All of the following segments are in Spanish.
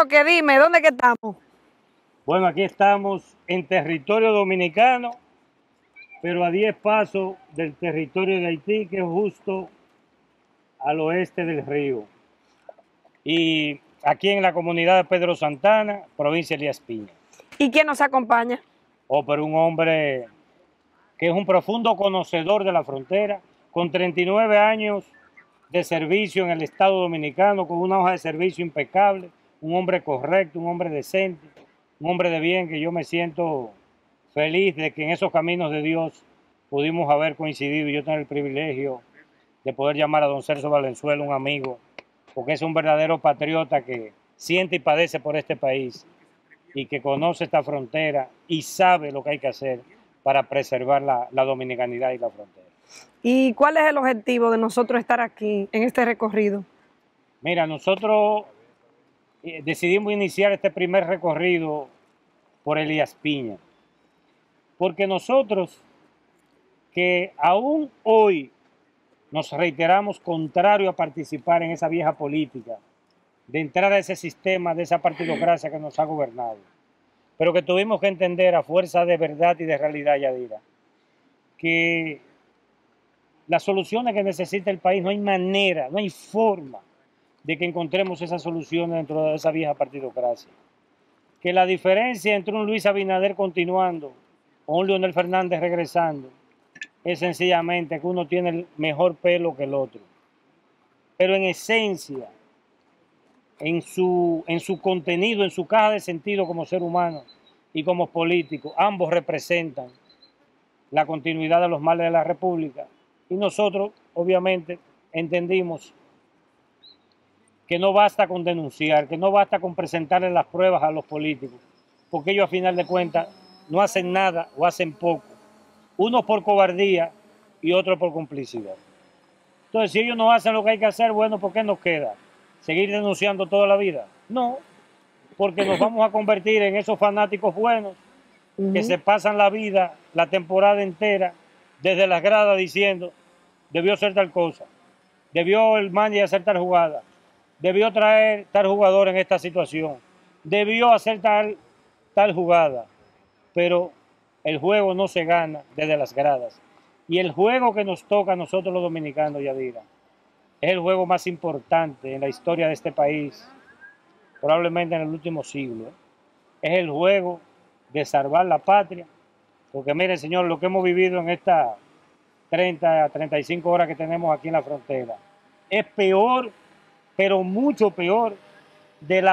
lo que? Dime, ¿dónde que estamos? Bueno, aquí estamos en territorio dominicano, pero a 10 pasos del territorio de Haití, que es justo al oeste del río. Y aquí en la comunidad de Pedro Santana, provincia de Elías Piña. ¿Y quién nos acompaña? Pero un hombre que es un profundo conocedor de la frontera, con 39 años de servicio en el Estado Dominicano, con una hoja de servicio impecable, un hombre correcto, un hombre decente, un hombre de bien, que yo me siento feliz de que en esos caminos de Dios pudimos haber coincidido y yo tener el privilegio de poder llamar a don Celso Valenzuela un amigo, porque es un verdadero patriota que siente y padece por este país y que conoce esta frontera y sabe lo que hay que hacer para preservar la dominicanidad y la frontera. ¿Y cuál es el objetivo de nosotros estar aquí en este recorrido? Mira, nosotros decidimos iniciar este primer recorrido por Elías Piña, porque nosotros que aún hoy nos reiteramos contrario a participar en esa vieja política, de entrar a ese sistema, de esa partidocracia que nos ha gobernado, pero que tuvimos que entender a fuerza de verdad y de realidad, Yadira, que las soluciones que necesita el país no hay manera, no hay forma de que encontremos esas soluciones dentro de esa vieja partidocracia. Que la diferencia entre un Luis Abinader continuando o un Leonel Fernández regresando es sencillamente que uno tiene el mejor pelo que el otro. Pero en esencia, en su contenido, en su caja de sentido como ser humano y como político, ambos representan la continuidad de los males de la República. Y nosotros, obviamente, entendimos que no basta con denunciar, que no basta con presentarle las pruebas a los políticos, porque ellos a final de cuentas no hacen nada o hacen poco, unos por cobardía y otros por complicidad. Entonces, si ellos no hacen lo que hay que hacer, bueno, ¿por qué nos queda? ¿Seguir denunciando toda la vida? No, porque nos vamos a convertir en esos fanáticos buenos que se pasan la vida, la temporada entera, desde las gradas diciendo, debió ser tal cosa, debió el manager hacer tal jugada, debió traer tal jugador en esta situación, debió hacer tal jugada, pero el juego no se gana desde las gradas. Y el juego que nos toca a nosotros los dominicanos, Yadira, es el juego más importante en la historia de este país, probablemente en el último siglo. Es el juego de salvar la patria, porque miren, señor, lo que hemos vivido en estas 30 a 35 horas que tenemos aquí en la frontera es peor, pero mucho peor, del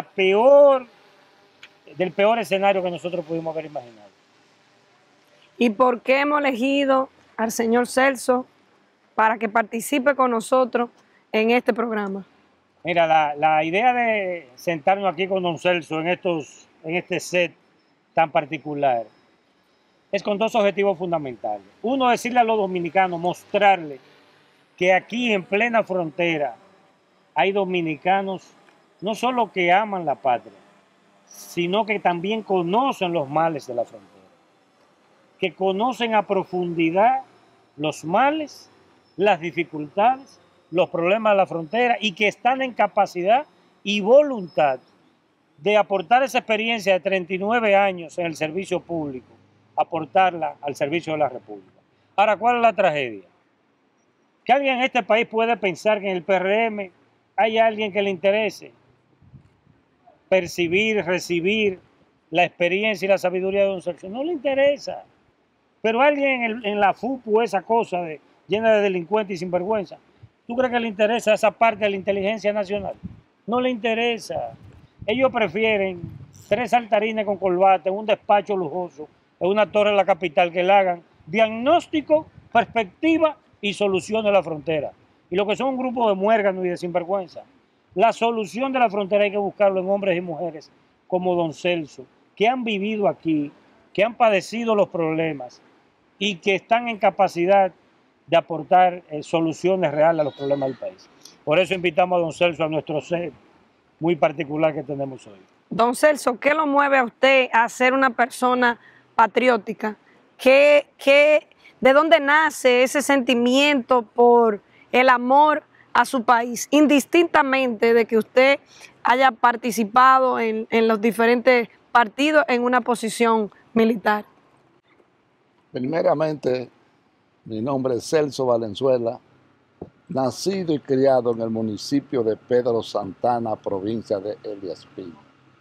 peor escenario que nosotros pudimos haber imaginado. ¿Y por qué hemos elegido al señor Celso para que participe con nosotros en este programa? Mira, la idea de sentarnos aquí con don Celso en este set tan particular es con dos objetivos fundamentales. Uno, decirle a los dominicanos, mostrarles que aquí en plena frontera hay dominicanos no solo que aman la patria, sino que también conocen los males de la frontera, que conocen a profundidad los males, las dificultades, los problemas de la frontera y que están en capacidad y voluntad de aportar esa experiencia de 39 años en el servicio público, aportarla al servicio de la República. Ahora, ¿cuál es la tragedia? Que alguien en este país puede pensar que en el PRM hay alguien que le interese percibir, recibir la experiencia y la sabiduría de don Celso. No le interesa. Pero alguien en la FUPU, esa cosa llena de delincuentes y sinvergüenza, ¿tú crees que le interesa esa parte de la inteligencia nacional? No le interesa. Ellos prefieren 3 saltarines con corbata en un despacho lujoso, en una torre de la capital, que le hagan diagnóstico, perspectiva y solución de la frontera. Y lo que son un grupo de muérganos y de sinvergüenza. La solución de la frontera hay que buscarlo en hombres y mujeres como don Celso, que han vivido aquí, que han padecido los problemas y que están en capacidad de aportar soluciones reales a los problemas del país. Por eso invitamos a don Celso a nuestro set muy particular que tenemos hoy. Don Celso, ¿qué lo mueve a usted a ser una persona patriótica? ¿De dónde nace ese sentimiento por el amor a su país, indistintamente de que usted haya participado en los diferentes partidos en una posición militar? Primeramente, mi nombre es Celso Valenzuela, nacido y criado en el municipio de Pedro Santana, provincia de Elías Piña.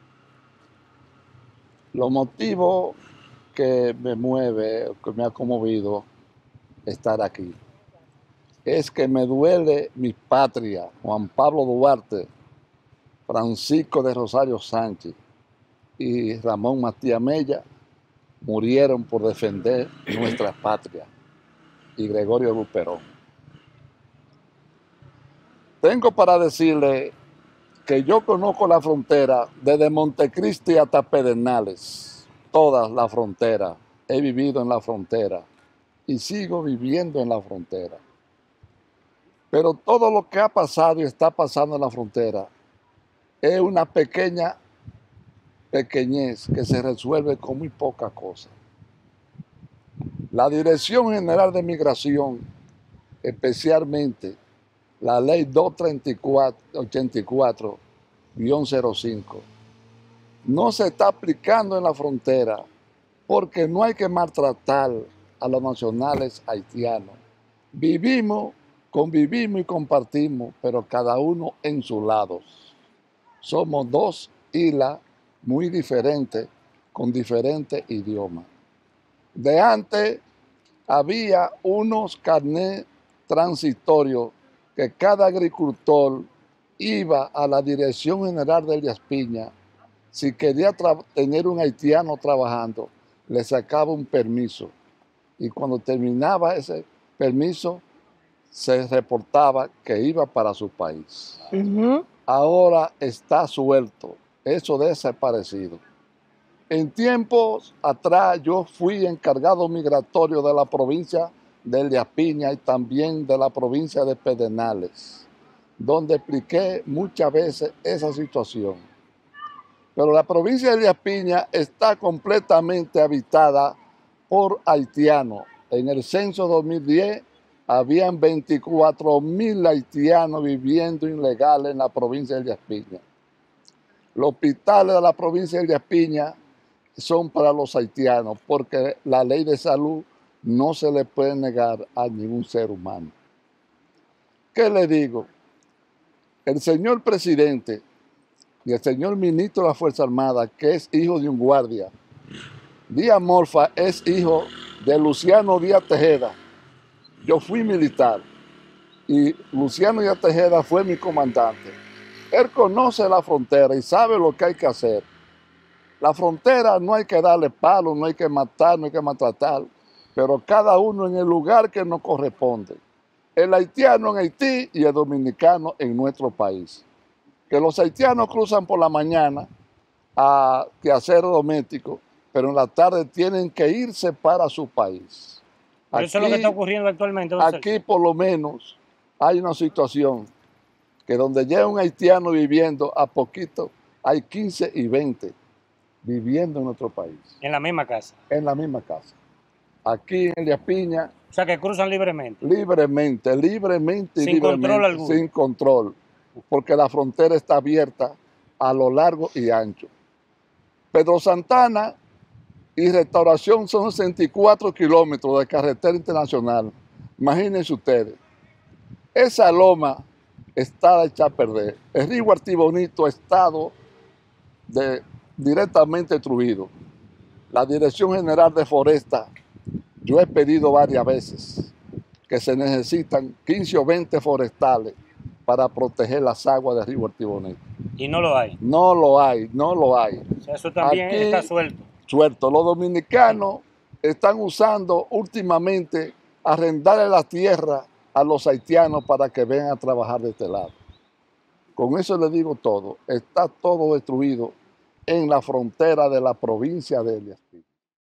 Los motivos que me mueve, que me ha conmovido estar aquí, es que me duele mi patria, Juan Pablo Duarte, Francisco de Rosario Sánchez y Ramón Matías Mella murieron por defender nuestra patria, y Gregorio Luperón. Tengo para decirle que yo conozco la frontera desde Montecristi hasta Pedernales, toda la frontera. He vivido en la frontera y sigo viviendo en la frontera. Pero todo lo que ha pasado y está pasando en la frontera es una pequeñez que se resuelve con muy poca cosa. La Dirección General de Migración, especialmente la Ley 284-05, no se está aplicando en la frontera porque no hay que maltratar a los nacionales haitianos. Convivimos y compartimos, pero cada uno en su lado. Somos dos islas muy diferentes, con diferentes idiomas. De antes había unos carnets transitorios que cada agricultor iba a la Dirección General de Elías Piña. Si quería tener un haitiano trabajando, le sacaba un permiso. Y cuando terminaba ese permiso, se reportaba que iba para su país. Ahora está suelto, eso desaparecido. En tiempos atrás yo fui encargado migratorio de la provincia de Elías Piña y también de la provincia de Pedernales, donde expliqué muchas veces esa situación. Pero la provincia de Elías Piña está completamente habitada por haitianos. En el censo 2010 habían 24,000 haitianos viviendo ilegales en la provincia de Elías Piña. Los hospitales de la provincia de Elías Piña son para los haitianos porque la ley de salud no se le puede negar a ningún ser humano. ¿Qué le digo? El señor presidente y el señor ministro de la Fuerza Armada, que es hijo de un guardia, Díaz Morfa es hijo de Luciano Díaz Tejeda. Yo fui militar y Luciano Díaz Tejeda fue mi comandante. Él conoce la frontera y sabe lo que hay que hacer. La frontera no hay que darle palo, no hay que matar, no hay que maltratar, pero cada uno en el lugar que nos corresponde. El haitiano en Haití y el dominicano en nuestro país. Que los haitianos cruzan por la mañana a quehacer doméstico, pero en la tarde tienen que irse para su país. Pero eso es lo que está ocurriendo actualmente. Aquí por lo menos hay una situación que donde llega un haitiano viviendo a poquito, hay 15 y 20 viviendo en nuestro país. En la misma casa. En la misma casa. Aquí en Elías Piña. O sea, que cruzan libremente. Libremente. Sin control alguno. Sin control. Porque la frontera está abierta a lo largo y ancho. Pedro Santana y Restauración son 64 kilómetros de carretera internacional. Imagínense ustedes. Esa loma está hecha a perder. El río Artibonito ha estado directamente destruido. La Dirección General de Foresta, yo he pedido varias veces que se necesitan 15 o 20 forestales para proteger las aguas del río Artibonito. ¿Y no lo hay? No lo hay, no lo hay. O sea, eso también aquí está suelto. Suelto. Los dominicanos están usando últimamente arrendarle la tierra a los haitianos para que vengan a trabajar de este lado. Con eso le digo todo. Está todo destruido en la frontera de la provincia de Elías Piña.